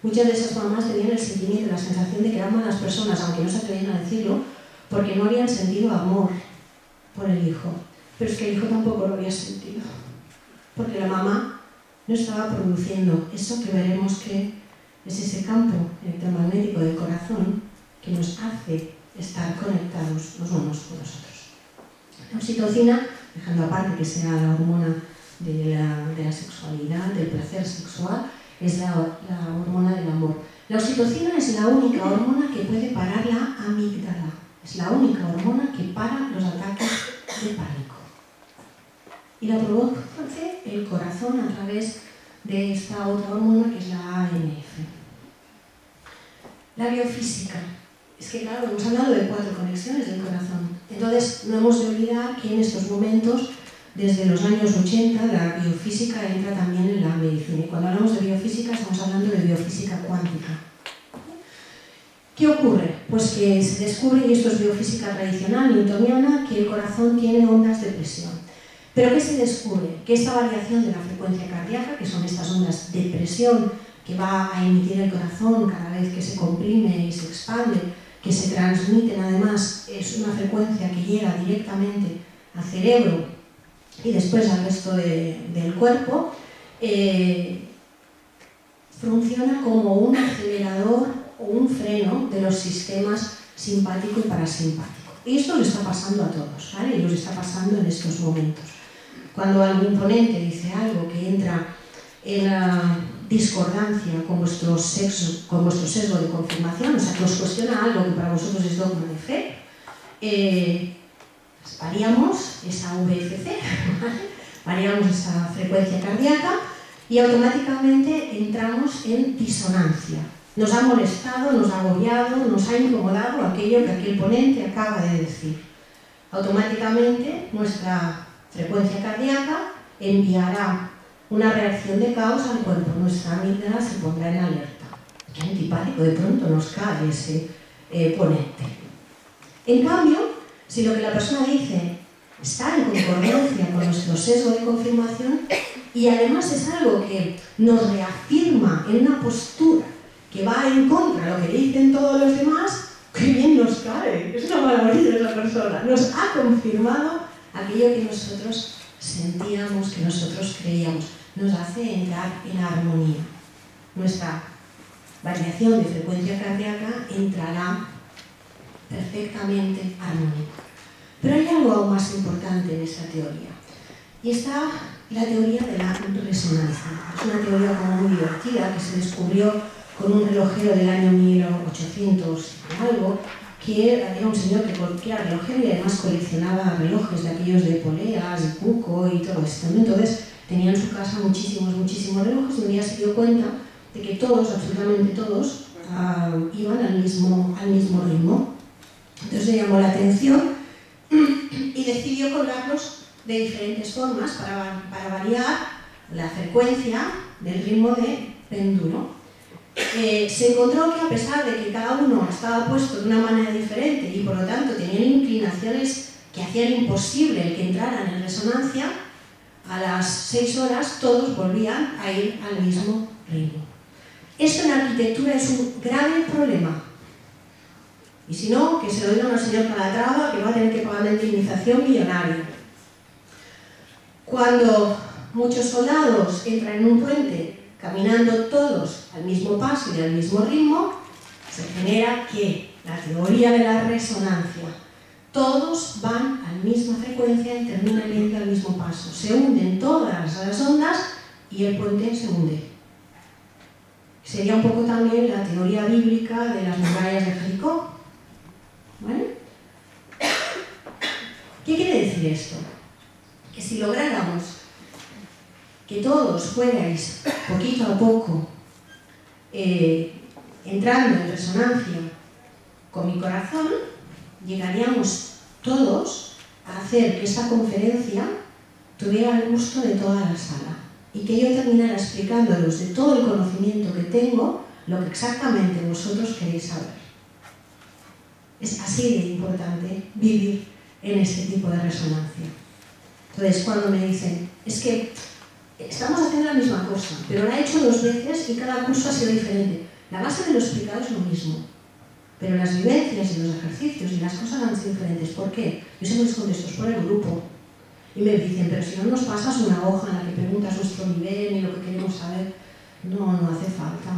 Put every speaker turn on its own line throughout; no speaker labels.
Muchas de esas mamás tenían el sentimiento, la sensación de que eran malas personas, aunque no se atrevían a decirlo, porque no habían sentido amor por el hijo. Pero es que el hijo tampoco lo había sentido, porque la mamá no estaba produciendo eso que veremos que es ese campo electromagnético del corazón que nos hace estar conectados los unos con los otros. La oxitocina, dejando aparte que sea la hormona de la sexualidad, del placer sexual, es la hormona del amor. La oxitocina es la única hormona que puede parar la amígdala. Es la única hormona que para los ataques de pánico. Y la produce el corazón a través de esta otra hormona que es la AMF. La biofísica. Es que claro, hemos hablado de 4 conexiones del corazón. Entonces no hemos de olvidar que en estos momentos, desde los años 80, la biofísica entra también en la medicina. Y cuando hablamos de biofísica estamos hablando de biofísica cuántica. ¿Qué ocurre? Pues que se descubre, y esto es biofísica tradicional, newtoniana, que el corazón tiene ondas de presión. ¿Pero qué se descubre? Que esta variación de la frecuencia cardíaca, que son estas ondas de presión que va a emitir el corazón cada vez que se comprime y se expande, que se transmiten además, es una frecuencia que llega directamente al cerebro y después al resto del cuerpo, funciona como un acelerador o un freno de los sistemas simpático y parasimpático. Y esto le está pasando a todos, ¿vale? Y nos está pasando en estos momentos. Cuando algún ponente dice algo que entra en la discordancia con vuestro sesgo de confirmación, o sea, que os cuestiona algo que para vosotros es dogma de fe, variamos esa VFC, ¿vale? Variamos esa frecuencia cardíaca y automáticamente entramos en disonancia. Nos ha molestado, nos ha agobiado, nos ha incomodado aquello que aquel ponente acaba de decir. Automáticamente nuestra frecuencia cardíaca enviará una reacción de caos al cuerpo. Nuestra amígdala se pondrá en alerta. Qué antipático de pronto nos cae ese ponente. En cambio, si lo que la persona dice está en concordancia con nuestro sesgo de confirmación y además es algo que nos reafirma en una postura que va en contra de lo que dicen todos los demás, ¡qué bien nos cae! Es una maravilla esa persona. Nos ha confirmado aquello que nosotros sentíamos, que nosotros creíamos. Nos hace entrar en armonía. Nuestra variación de frecuencia cardíaca entrará perfectamente armónica. Pero hay algo aún más importante en esta teoría. Y está la teoría de la resonancia. Es una teoría como muy divertida que se descubrió con un relojero del año 1800 y algo, que era un señor que era relojero y además coleccionaba relojes de aquellos de poleas y cuco y todo esto. Entonces tenía en su casa muchísimos relojes y un día se dio cuenta de que todos, absolutamente todos, iban al mismo ritmo. Entonces le llamó la atención y decidió colgarlos de diferentes formas para variar la frecuencia del ritmo de péndulo. Se encontró que a pesar de que cada uno estaba puesto de una manera diferente y por lo tanto tenían inclinaciones que hacían imposible el que entraran en resonancia, a las 6 horas todos volvían a ir al mismo ritmo. Esto en arquitectura es un grave problema. Y si no, que se lo digan al señor Calatrava, que va a tener que pagar una indemnización millonaria. Cuando muchos soldados entran en un puente caminando todos al mismo paso y al mismo ritmo, se genera que la teoría de la resonancia, todos van a la misma frecuencia y terminan yendo al mismo paso. Se hunden todas las ondas y el puente se hunde. Sería un poco también la teoría bíblica de las murallas de Jericó. ¿Vale? ¿Qué quiere decir esto? Que si lográramos que todos fuerais poquito a poco entrando en resonancia con mi corazón, llegaríamos todos a hacer que esta conferencia tuviera el gusto de toda la sala y que yo terminara explicándolos de todo el conocimiento que tengo lo que exactamente vosotros queréis saber. Es así de importante vivir en este tipo de resonancia. Entonces, cuando me dicen, es que Estamos haciendo la misma cosa, pero la he hecho 2 veces y cada curso ha sido diferente. La base de lo explicado es lo mismo, pero las vivencias y los ejercicios y las cosas han sido diferentes. ¿Por qué? Yo siempre les contesto, es por el grupo. Y me dicen, pero si no nos pasas una hoja en la que preguntas nuestro nivel y lo que queremos saber, no hace falta.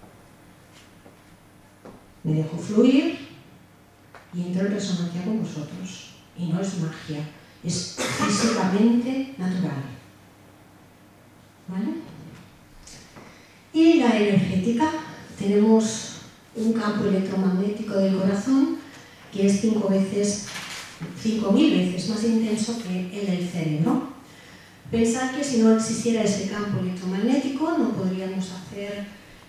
Me dejo fluir y entro en resonancia con vosotros. Y no es magia, es físicamente natural. ¿Vale? Y la energética, tenemos un campo electromagnético del corazón que es 5.000 veces más intenso que el del cerebro. Pensad que si no existiera este campo electromagnético no podríamos hacer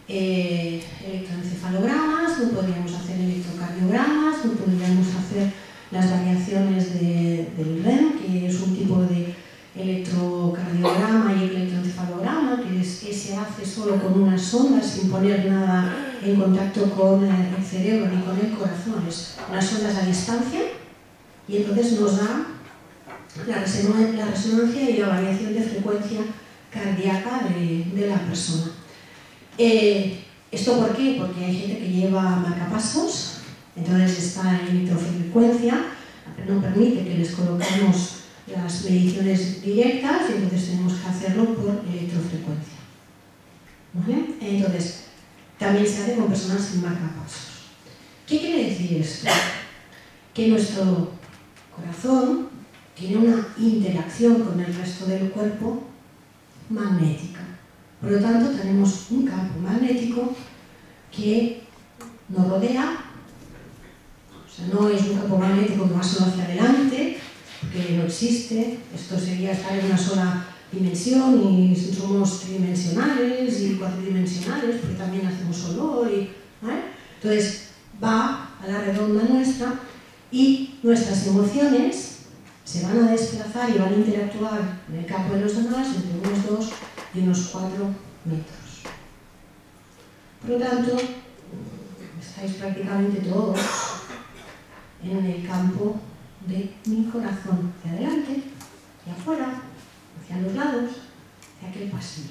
electroencefalogramas, no podríamos hacer electrocardiogramas, no podríamos hacer las variaciones del REM, que es un tipo de electrocardiograma y electroencefalograma que se hace solo con unas ondas sin poner nada en contacto con el cerebro ni con el corazón, es unas ondas a distancia, y entonces nos da la resonancia y la variación de frecuencia cardíaca de la persona. ¿Esto por qué? Porque hay gente que lleva marcapasos, entonces está en microfrecuencia, no permite que les colocamos las mediciones directas y entonces tenemos que hacerlo por electrofrecuencia. ¿Vale? Entonces, también se hace con personas sin marcapasos. ¿Qué quiere decir esto? Que nuestro corazón tiene una interacción con el resto del cuerpo magnética. Por lo tanto, tenemos un campo magnético que nos rodea. O sea, no es un campo magnético que va solo hacia adelante, porque no existe. Esto sería estar en una sola dimensión y somos tridimensionales y cuatridimensionales, porque también hacemos olor. ¿Vale? Entonces, va a la redonda nuestra y nuestras emociones se van a desplazar y van a interactuar en el campo de los demás entre unos 2 y unos 4 metros. Por lo tanto, estáis prácticamente todos en el campo de mi corazón, hacia adelante, hacia afuera, hacia los lados, hacia aquel pasillo.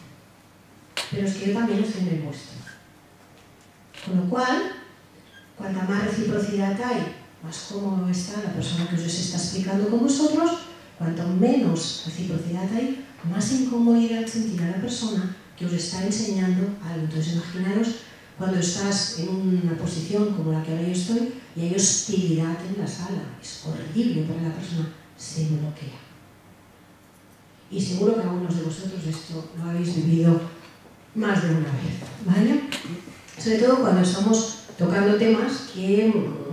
Pero es que yo también estoy en el vuestro. Con lo cual, cuanta más reciprocidad hay, más cómodo está la persona que os está explicando con vosotros, cuanto menos reciprocidad hay, más incomodidad sentirá la persona que os está enseñando algo. Entonces, imaginaros cuando estás en una posición como la que ahora yo estoy y hay hostilidad en la sala. Es horrible para la persona, se bloquea. Y seguro que algunos de vosotros esto lo habéis vivido más de una vez, ¿vale? Sobre todo cuando estamos tocando temas que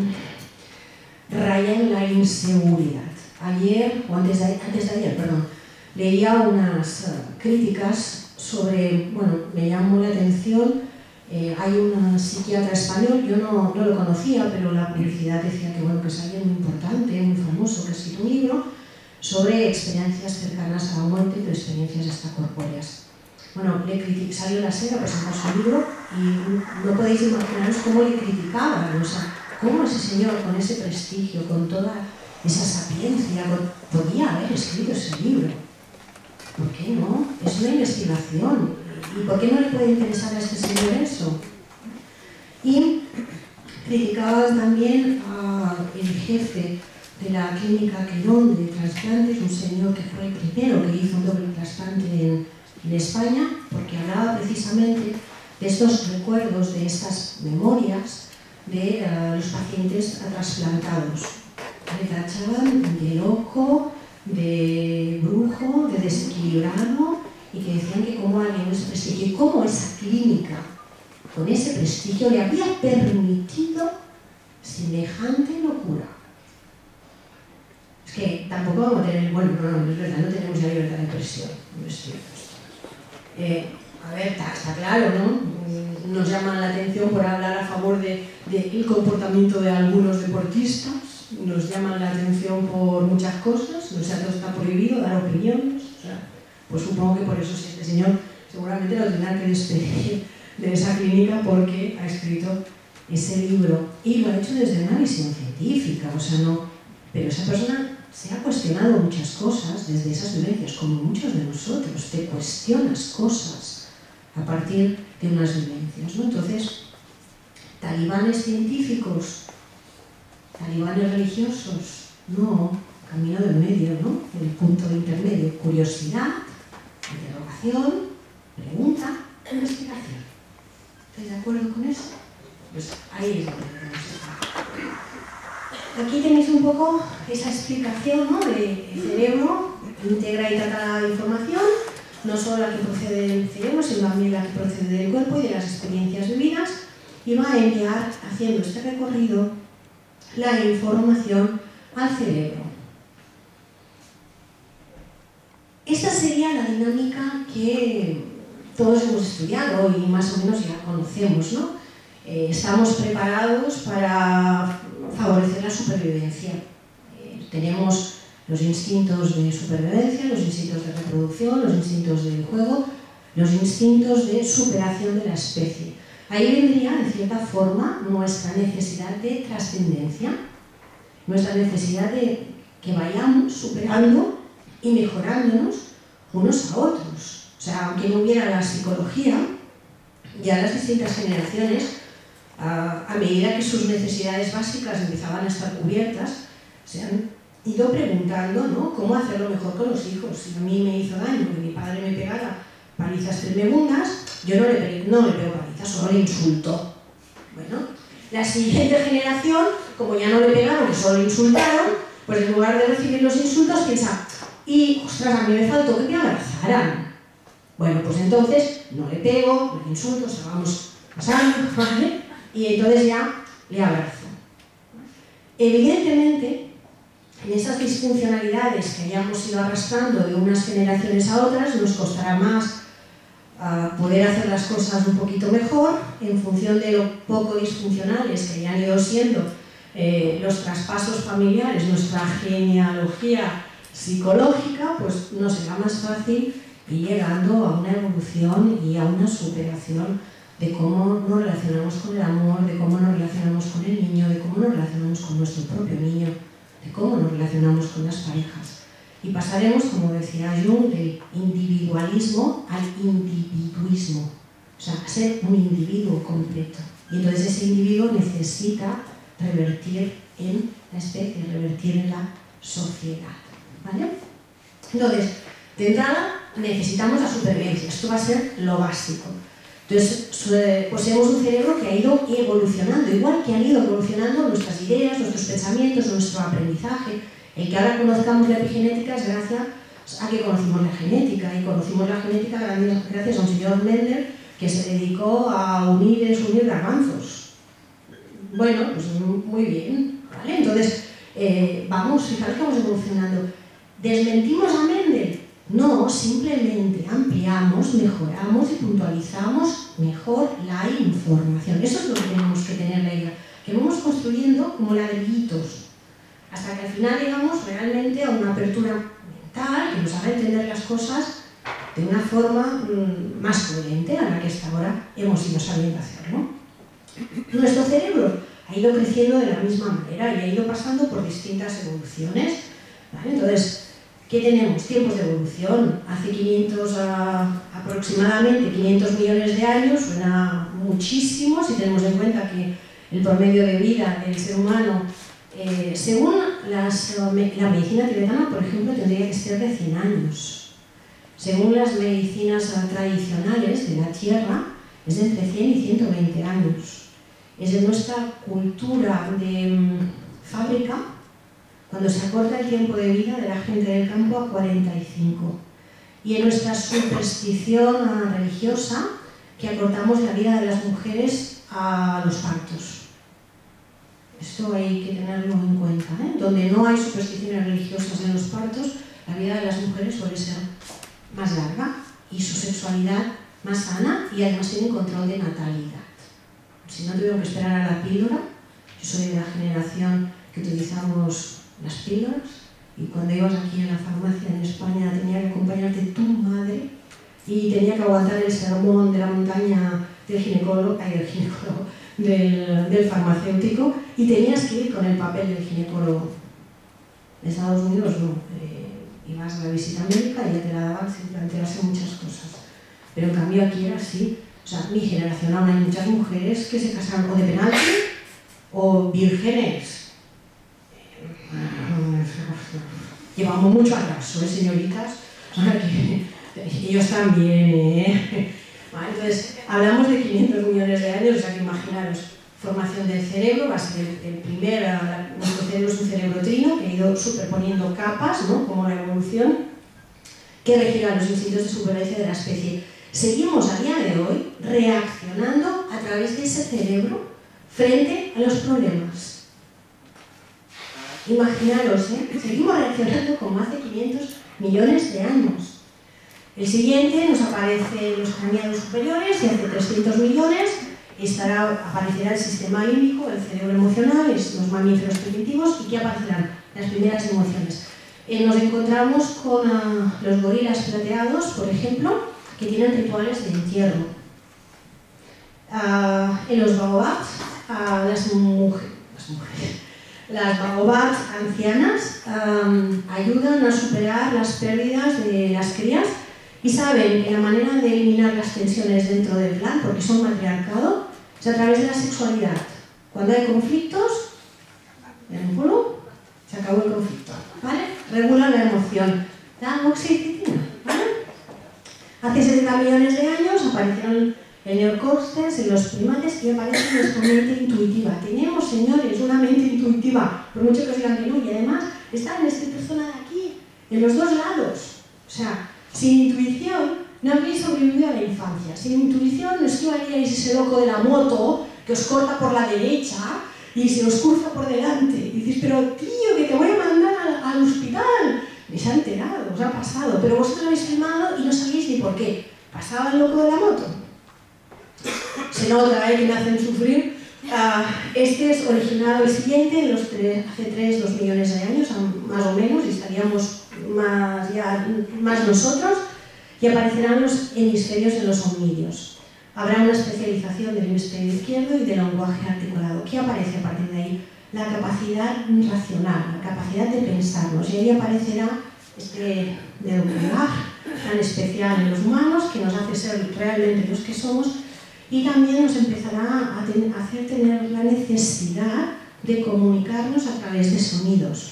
rayan la inseguridad. Ayer, o antes de ayer, perdón, leía unas críticas sobre, bueno, me llamó la atención, hay un psiquiatra español, yo no lo conocía, pero la publicidad decía que, bueno, que es alguien muy importante, muy famoso, que ha escrito un libro sobre experiencias cercanas a la muerte, pero experiencias extracorpóreas. Bueno, salió la SER a presentar su libro y no podéis imaginaros cómo le criticaban, o sea, cómo ese señor con ese prestigio, con toda esa sapiencia, podía haber escrito ese libro. ¿Por qué no? Es una investigación. ¿Y por qué no le puede interesar a este señor eso? Y criticaban también al jefe de la clínica Quirón de trasplantes, un señor que fue el primero que hizo un doble trasplante en España, porque hablaba precisamente de estos recuerdos, de estas memorias de los pacientes trasplantados. Le tachaban de loco, de brujo, de desequilibrado, y que decían que como alguien ese prestigio, y cómo esa clínica con ese prestigio le había permitido semejante locura. Es que tampoco vamos a tener, bueno, no es verdad, no tenemos ya libertad de expresión, no es cierto. A ver, está claro, ¿no? Nos llaman la atención por hablar a favor del comportamiento de algunos deportistas, nos llaman la atención por muchas cosas, o sea, todo está prohibido, dar opiniones, o sea, pues supongo que por eso sí, este señor seguramente lo tendrá que despedir de esa clínica porque ha escrito ese libro y lo ha hecho desde una visión científica, o sea, no, pero esa persona se ha cuestionado muchas cosas desde esas vivencias, como muchos de nosotros, te cuestionas cosas a partir de unas vivencias, ¿no? Entonces, talibanes científicos, talibanes religiosos, no, camino del medio, ¿no? El punto intermedio, curiosidad, interrogación, pregunta, investigación. ¿Estáis de acuerdo con eso? Pues ahí es donde debemos estar. Aquí tenéis un poco esa explicación, ¿no? De el cerebro integra y trata la información, no solo la que procede del cerebro, sino también la que procede del cuerpo y de las experiencias vividas, y va a enviar, haciendo este recorrido, la información al cerebro. Esta sería la dinámica que todos hemos estudiado y más o menos ya conocemos, ¿no? Estamos preparados para favorecer la supervivencia. Tenemos los instintos de supervivencia, los instintos de reproducción, los instintos del juego, los instintos de superación de la especie. Ahí vendría, de cierta forma, nuestra necesidad de trascendencia, nuestra necesidad de que vayamos superando y mejorándonos unos a otros. O sea, aunque no hubiera la psicología, ya las distintas generaciones, a medida que sus necesidades básicas empezaban a estar cubiertas, se han ido preguntando, ¿no?, cómo hacerlo mejor con los hijos. Si a mí me hizo daño que mi padre me pegara palizas tremendas, yo no le pego palizas, solo le insulto. Bueno, la siguiente generación, como ya no le pegaron, que solo le insultaron, pues en lugar de recibir los insultos piensa, y ostras, a mí me faltó que me abrazaran. Bueno, pues entonces no le pego, no le insulto, se vamos pasando, ¿vale? Y entonces ya le abrazo. Evidentemente, en esas disfuncionalidades que hayamos ido arrastrando de unas generaciones a otras, nos costará más poder hacer las cosas un poquito mejor en función de lo poco disfuncionales que ya han ido siendo los traspasos familiares, nuestra genealogía psicológica, pues nos será más fácil ir llegando a una evolución y a una superación de cómo nos relacionamos con el amor, de cómo nos relacionamos con el niño, de cómo nos relacionamos con nuestro propio niño, de cómo nos relacionamos con las parejas. Y pasaremos, como decía Jung, del individualismo al individuismo, o sea, a ser un individuo completo. Y entonces ese individuo necesita revertir en la especie, revertir en la sociedad, ¿vale? Entonces, de entrada, necesitamos la supervivencia, esto va a ser lo básico. Entonces, poseemos un cerebro que ha ido evolucionando, igual que han ido evolucionando nuestras ideas, nuestros pensamientos, nuestro aprendizaje. El que ahora conozcamos la epigenética es gracias a que conocimos la genética, y conocimos la genética gracias a un señor Mendel que se dedicó a unir y desunir garbanzos. Bueno, pues muy bien, ¿vale? Entonces, fijaros que vamos evolucionando. ¿Desmentimos a Mendel? No, simplemente ampliamos, mejoramos y puntualizamos mejor la información. Eso es lo que tenemos que tener la idea, que vamos construyendo como ladrillitos, hasta que al final llegamos realmente a una apertura mental que nos haga entender las cosas de una forma más coherente a la que hasta ahora hemos ido sabiendo hacerlo. Nuestro cerebro ha ido creciendo de la misma manera y ha ido pasando por distintas evoluciones, ¿vale? Entonces, ¿qué tenemos? Tiempos de evolución. Hace aproximadamente 500 millones de años, suena muchísimo si tenemos en cuenta que el promedio de vida del ser humano, según la medicina tibetana, por ejemplo, tendría que ser de 100 años. Según las medicinas tradicionales de la Tierra, es de entre 100 y 120 años. Es de nuestra cultura de fábrica, cuando se acorta el tiempo de vida de la gente del campo a 45. Y en nuestra superstición religiosa, que acortamos la vida de las mujeres a los partos. Esto hay que tenerlo en cuenta, ¿eh? Donde no hay supersticiones religiosas en los partos, la vida de las mujeres suele ser más larga y su sexualidad más sana, y además tienen control de natalidad. Si no tuvieron que esperar a la píldora, yo soy de la generación que utilizamos las píldoras, y cuando ibas aquí a la farmacia en España tenía que acompañarte tu madre y tenía que aguantar el sermón de la montaña del ginecólogo, del farmacéutico, y tenías que ir con el papel del ginecólogo. En Estados Unidos no. Ibas a la visita médica y ya te la daban sin plantearse muchas cosas. Pero en cambio aquí era así. O sea, mi generación aún hay muchas mujeres que se casaron o de penalti o vírgenes. Llevamos mucho atraso, señoritas. O sea, que ellos también, Vale, entonces, hablamos de 500 millones de años, o sea que imaginaros, formación del cerebro, va a ser nuestro cerebro es un cerebro trino que ha ido superponiendo capas, ¿no? Como la evolución, que regirá los instintos de supervivencia de la especie. Seguimos a día de hoy reaccionando a través de ese cerebro frente a los problemas. Imaginaros, seguimos reaccionando con más de 500 millones de años. El siguiente nos aparece los craneados superiores, de hace 300 millones, aparecerá el sistema límbico, el cerebro emocional, los mamíferos primitivos, y que aparecerán las primeras emociones. Nos encontramos con los gorilas plateados, por ejemplo, que tienen rituales de entierro. En los baobabs, las baobabs ancianas ayudan a superar las pérdidas de las crías y saben que la manera de eliminar las tensiones dentro del clan, porque son matriarcado, es a través de la sexualidad. Cuando hay conflictos, se acabó el conflicto, ¿vale? Regula la emoción, da oxitocina, ¿vale? Hace 70 millones de años aparecieron el neocórtex en los primates y aparece nuestra mente intuitiva. Tenemos, señores, una mente intuitiva, por mucho que os digan que no, y además está en esta persona de aquí, en los dos lados. O sea, sin intuición no habríais sobrevivido a la infancia. Sin intuición no esquivaríais ese loco de la moto que os corta por la derecha y se os cruza por delante. Y dices, pero tío, que te voy a mandar al hospital. Ni se ha enterado, os ha pasado. Pero vosotros lo habéis filmado y no sabéis ni por qué. ¿Pasaba el loco de la moto? Se nota, que me hacen sufrir. Este es originado el siguiente, hace 2 millones de años, más o menos, y estaríamos más nosotros, y aparecerán los hemisferios en los homídeos. Habrá una especialización del hemisferio izquierdo y del lenguaje articulado. ¿Qué aparece a partir de ahí? La capacidad racional, la capacidad de pensarnos, y ahí aparecerá este dedo pulgar tan especial en los humanos que nos hace ser realmente los que somos, y también nos empezará a hacer tener la necesidad de comunicarnos a través de sonidos.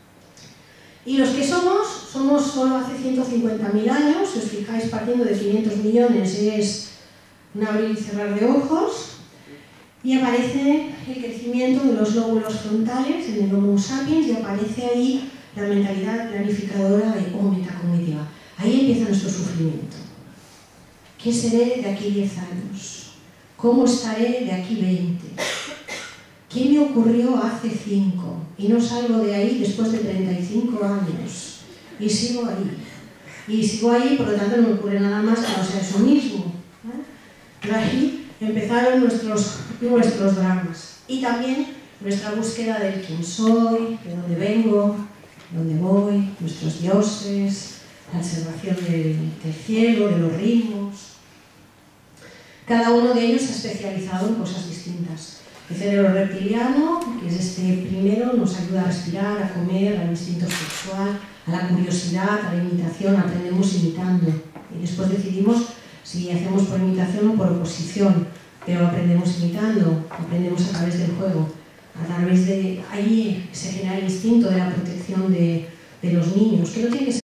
Y los que somos solo hace 150.000 años, si os fijáis, partiendo de 500 millones es un abrir y cerrar de ojos, y aparece el crecimiento de los lóbulos frontales en el Homo sapiens, y aparece ahí la mentalidad planificadora o metacognitiva. Ahí empieza nuestro sufrimiento. ¿Qué seré de aquí 10 años? ¿Cómo estaré de aquí 20? ¿Qué me ocurrió hace 5? Y no salgo de ahí después de 35 años. Y sigo ahí, por lo tanto no me ocurre nada más que no sea eso mismo. Pero ahí empezaron nuestros dramas. Y también nuestra búsqueda del quién soy, de dónde vengo, de dónde voy, nuestros dioses, la observación del cielo, de los ritmos. Cada uno de ellos se ha especializado en cosas distintas. El cerebro reptiliano, que es este primero, nos ayuda a respirar, a comer, al instinto sexual, a la curiosidad, a la imitación, aprendemos imitando. Y después decidimos si hacemos por imitación o por oposición, pero aprendemos imitando, aprendemos a través del juego. A través de ahí se genera el instinto de la protección de los niños, que no tiene que ser